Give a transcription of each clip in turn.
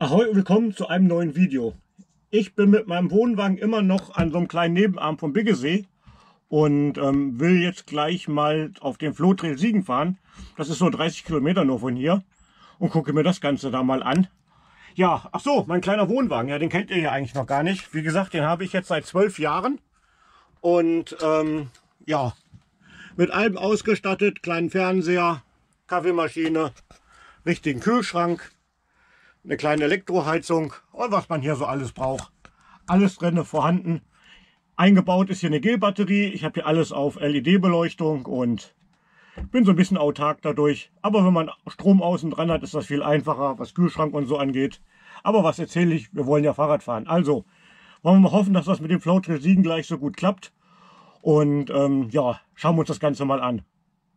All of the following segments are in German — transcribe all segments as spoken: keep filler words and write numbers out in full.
Ahoi und willkommen zu einem neuen Video. Ich bin mit meinem Wohnwagen immer noch an so einem kleinen Nebenarm vom Biggesee und ähm, will jetzt gleich mal auf den Flotrail Siegen fahren. Das ist so dreißig Kilometer nur von hier und gucke mir das Ganze da mal an. Ja, ach so, mein kleiner Wohnwagen, ja, den kennt ihr ja eigentlich noch gar nicht. Wie gesagt, den habe ich jetzt seit zwölf Jahren und ähm, ja, mit allem ausgestattet, kleinen Fernseher, Kaffeemaschine, richtigen Kühlschrank, eine kleine Elektroheizung und was man hier so alles braucht. Alles drin vorhanden. Eingebaut ist hier eine Gel-Batterie. Ich habe hier alles auf L E D-Beleuchtung und bin so ein bisschen autark dadurch. Aber wenn man Strom außen dran hat, ist das viel einfacher, was Kühlschrank und so angeht. Aber was erzähle ich? Wir wollen ja Fahrrad fahren. Also wollen wir mal hoffen, dass das mit dem Flotrail Siegen gleich so gut klappt. Und ähm, ja, schauen wir uns das Ganze mal an.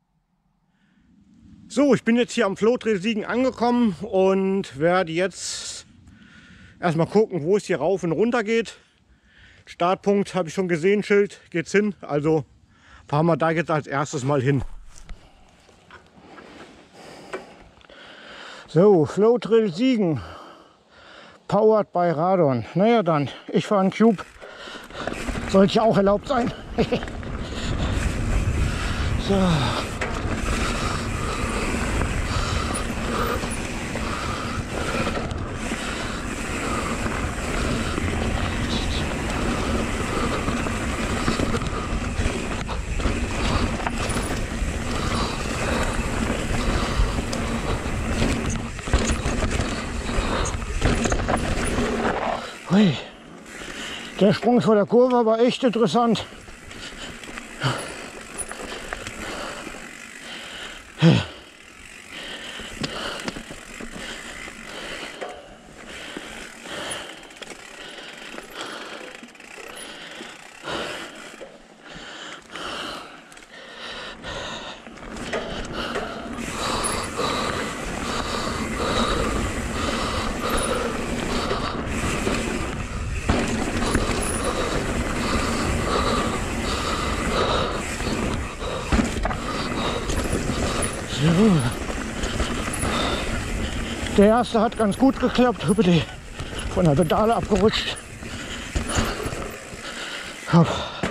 So, ich bin jetzt hier am Flotrail Siegen angekommen und werde jetzt erstmal gucken, wo es hier rauf und runter geht. Startpunkt habe ich schon gesehen, Schild, geht's hin. Also fahren wir da jetzt als erstes mal hin. So, Flotrail Siegen, powered by Radon. Naja dann, ich fahre einen Cube, sollte ja auch erlaubt sein. So. Hui. Der Sprung vor der Kurve war echt interessant. Der erste hat ganz gut geklappt, von der Pedale abgerutscht. Hopp.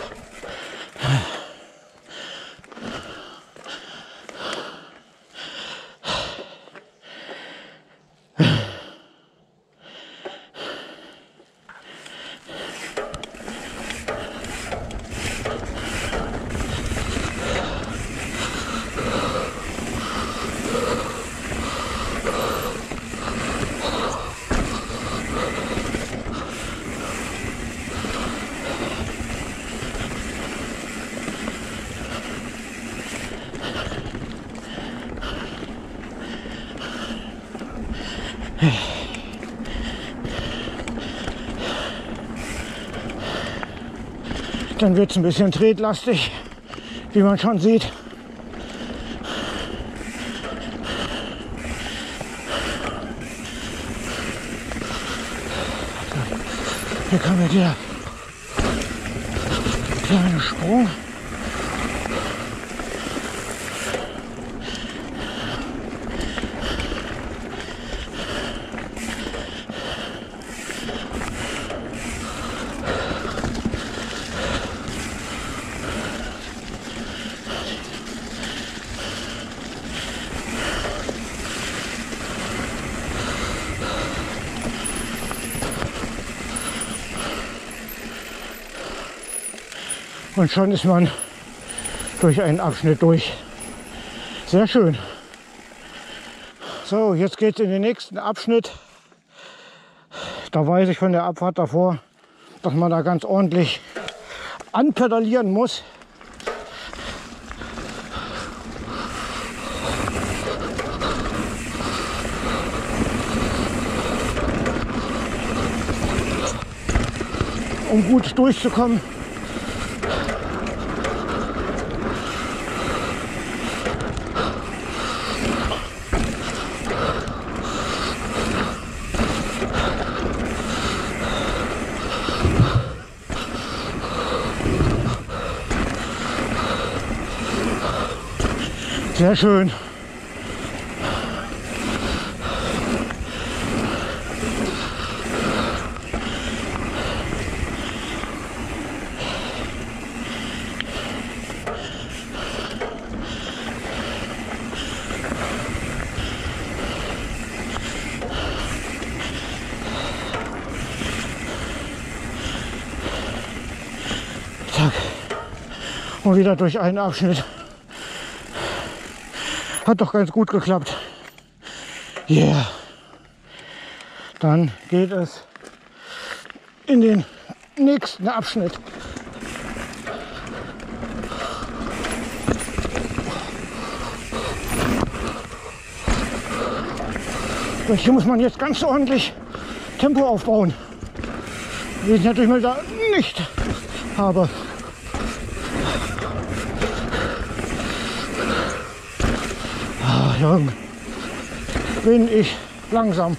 Dann wird es ein bisschen tretlastig, wie man schon sieht. Hier kommt der kleine Sprung. Und schon ist man durch einen Abschnitt durch. Sehr schön. So, jetzt geht es in den nächsten Abschnitt. Da weiß ich von der Abfahrt davor, dass man da ganz ordentlich anpedalieren muss. Um gut durchzukommen. Sehr schön. Und wieder durch einen Abschnitt. Hat doch ganz gut geklappt. Yeah. Dann geht es in den nächsten Abschnitt. So, hier muss man jetzt ganz ordentlich Tempo aufbauen, wie ich natürlich mal da nicht habe. Ah, Jürgen, bin ich langsam.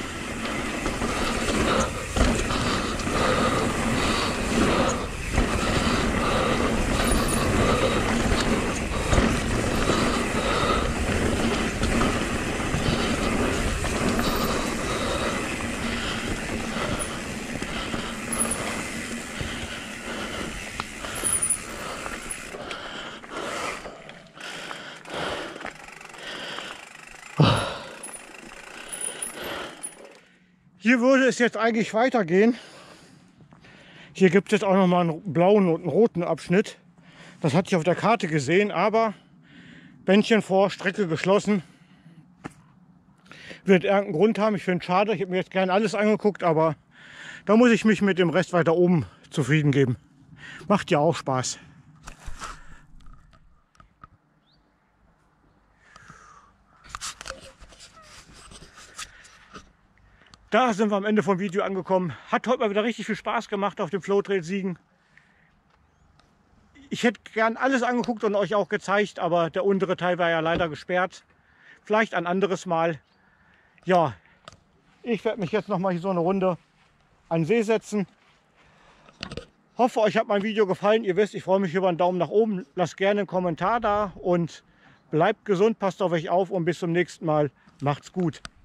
Hier würde es jetzt eigentlich weitergehen. Hier gibt es auch noch mal einen blauen und einen roten Abschnitt. Das hatte ich auf der Karte gesehen, aber Bändchen vor, Strecke geschlossen. Wird irgendeinen Grund haben. Ich finde es schade. Ich habe mir jetzt gerne alles angeguckt, aber da muss ich mich mit dem Rest weiter oben zufrieden geben. Macht ja auch Spaß. Da sind wir am Ende vom Video angekommen. Hat heute mal wieder richtig viel Spaß gemacht auf dem Flow-Trail Siegen. Ich hätte gern alles angeguckt und euch auch gezeigt, aber der untere Teil war ja leider gesperrt. Vielleicht ein anderes Mal. Ja, ich werde mich jetzt noch mal hier so eine Runde an den See setzen. Hoffe, euch hat mein Video gefallen. Ihr wisst, ich freue mich über einen Daumen nach oben. Lasst gerne einen Kommentar da und bleibt gesund, passt auf euch auf und bis zum nächsten Mal. Macht's gut.